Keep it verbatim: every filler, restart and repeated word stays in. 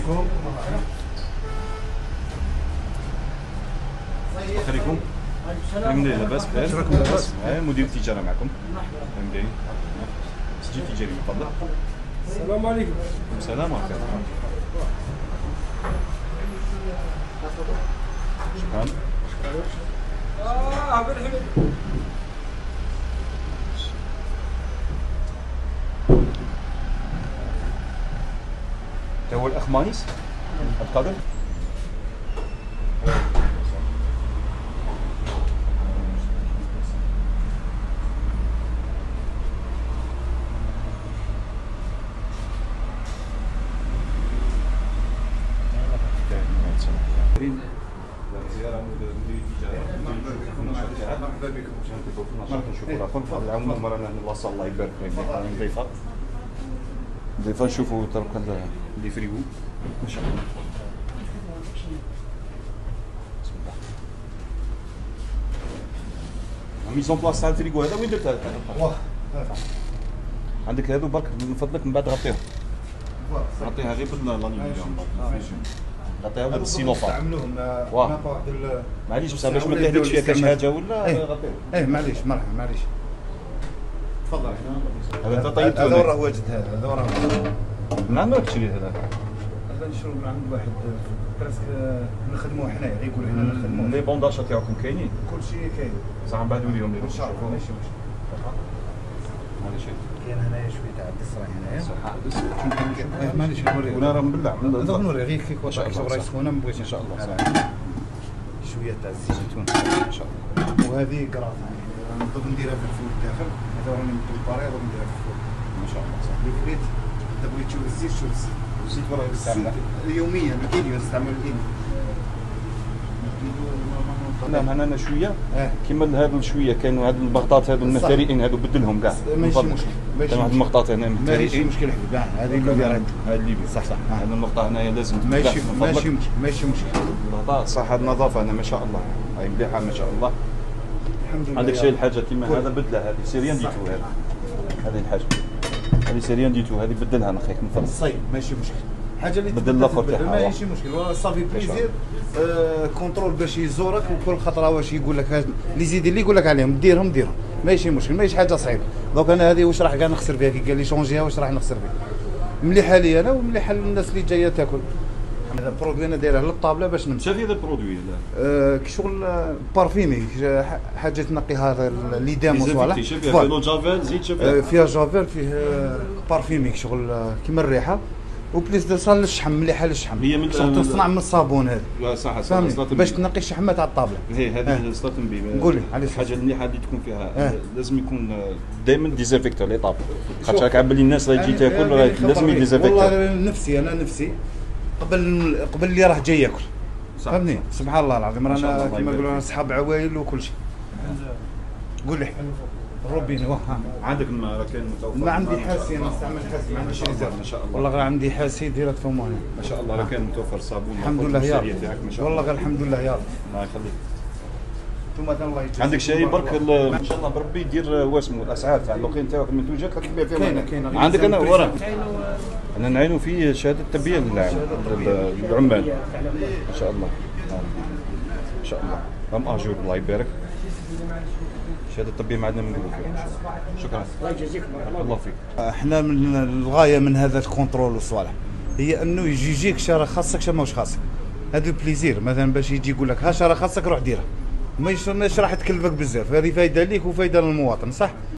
عليكم. الله يخليكم. منين لاباس بخير؟ شراكم لاباس؟ مدير التجاره معكم. منين؟ سجل تجاري من فضلك. السلام عليكم. السلام ورحمه الله. شكرا. اه بالحمد. انت هو الاخ مانيس؟ عبد القادر؟ زياره مدير التجاره. مرحبا بكم. نشوفوا الاخر في العموم رانا نواصل الله يبارك فيك ضيفه ضيفه نشوفوا ترك لي فريغو ما شاء الله. بسم الله. ميزون بلاص تاع الفريغو هذا وين درتها؟ واه عندك هذو برك من فضلك من بعد غطيهم. غطيها غير بالالومنيوم. غطيها بالسيلوفان. نستعملوهم واه. ما واحد معليش بصح باش ما تهلكش فيها كاش حاجه ولا ايه غطيهم. ايه معليش مرحبا معليش. تفضل. هذا انت طيبته هذا وراه واجد هذا هذا وراه. من عند راك تشري هذا؟ هذا نشرو من عند واحد برسك نخدموه حنايا غيقول حنا نخدموه. لي بونداشا تاعكم كاينين؟ كل شيء كاين. صح من بعد نوريهم لكم. ان شاء الله ماشي مشكل. هذا شيء. كاين هنايا شويه تاع الدسره هنايا. صح بس ايه معليش نوريك. وانا راه نبلع. هذا نوري غير كيك واش شاء الله، راهي صح. سخونه ما بغيتش ان شاء الله صح. شويه تاع الزيتون ان شاء الله. وهذه كراط نضرب نديرها في الفول الداخل. هذا راني مبريباري نضرب نديرها في الفول. ما شاء الله صح. لو بغيت انت بغيت تشوف الزيت شوف الزيت. الزيت وراه يستعمل. يوميا الكيلو نستعمل الكيلو. نعم انا شويه اه كيما هذو شويه كانوا هذو المغطات هذو المهترئين هذو بدلهم كاع. ماشي مشكل كان واحد المغطات هنا ماشي مهترئين. مشكل حبيبي هذه اللي دارت هذا اللي صح صح هذا المقطع هنايا لازم ماشي تفتح من فضلك. ماشي مشكل ماشي مشكل المغطاء صح هذه النظافه هنا ما شاء الله هاي مليحه ما شاء الله. الحمد لله. عندك شيء الحاجه كيما هذا بدله هذه سيريان ديتو هذه هذه الحاجه هذه سيريان ديتو هذه بدلها نخيك من فضلك. الصيد ماشي مشكل حاجه اللي بدل الاخر تاعها. ماشي مشكل والله صافي بليزير. آه كونترول باش يزورك وكل خطره واش يقول لك هاد لي زيد اللي يقول لك عليهم ديرهم ديرهم ماشي مشكل ماشي حاجه صعيبه. دونك انا هذه واش راح كاع نخسر فيها كي قال لي شونجيها واش راح نخسر فيها. مليحه لي انا ومليحه للناس اللي جايه تاكل. هذا برودوي انا دايره للطابله باش نمشي. شوف هذا البرودوي هذا آه كشغل بارفيمي حاجه تنقيها لي دام وصوالح. شوف فيها لو جافيل زيت شوف آه فيها جافيل فيه بارفيمي شغل آه كيما الريحه وبليس دو صال للشحم مليحه للشحم. هي من تصنع من الصابون هذا. لا صح صح باش تنقي الشحمه تاع الطابله. هي هذه صلاه النبي. قول لي على الحاجه المليحه اللي تكون فيها اه. لازم يكون دائما ديزانفيكتور لي طاب خاطر راك عبالي الناس راهي تجي تاكل لازم يديزانفيكتور. والله نفسي انا نفسي قبل قبل اللي راح جاي ياكل فهمني. سبحان الله العظيم رانا كيما يقولوا اصحاب عوائل وكل شيء. قول لي روبين واه عندك الماء راه كاين متوفر. ما عندي حاسي انا نستعمل حاسي ما عنديش ريزيرف ما شاء الله. والله غير عندي حاسي ديريكت فم هنا ما شاء الله راه كاين متوفر صابون. الحمد لله يا ربي والله غير الحمد لله يا رب. الله يخليك. انتم الله يجزيكم. عندك شيء برك ان شاء الله بربي يدير واسمو الاسعار تاع اللوقين تاعك المنتوجات راك تبيع فيها. كاينه كاينه عندك انا ورا انا نعينوا فيه شهاده تربيه للعمال ما شاء الله ما شاء الله هم اجور الله يبارك. شهاده الطبيه ما عندنا من نقولوا فيها. شكرا الله يجزيك الله فيك. احنا من الغايه من هذا الكونترول والصوالح هي انه يجي يجيك شرا خاصك شا ماهوش خاصك. هذا البليزير مثلا باش يجي يقول لك ها شرا خاصك روح ديرها ماشي راح تكلفك بزاف. هذه فايده ليك وفايده للمواطن صح.